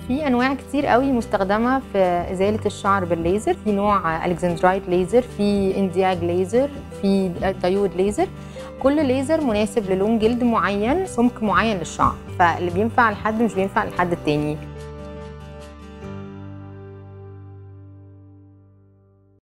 في انواع كتير قوي مستخدمه في ازاله الشعر بالليزر. في نوع الكسندرايت ليزر، في اندياج ليزر، في دايود ليزر. كل ليزر مناسب للون جلد معين، سمك معين للشعر، فاللي بينفع لحد مش بينفع لحد التاني.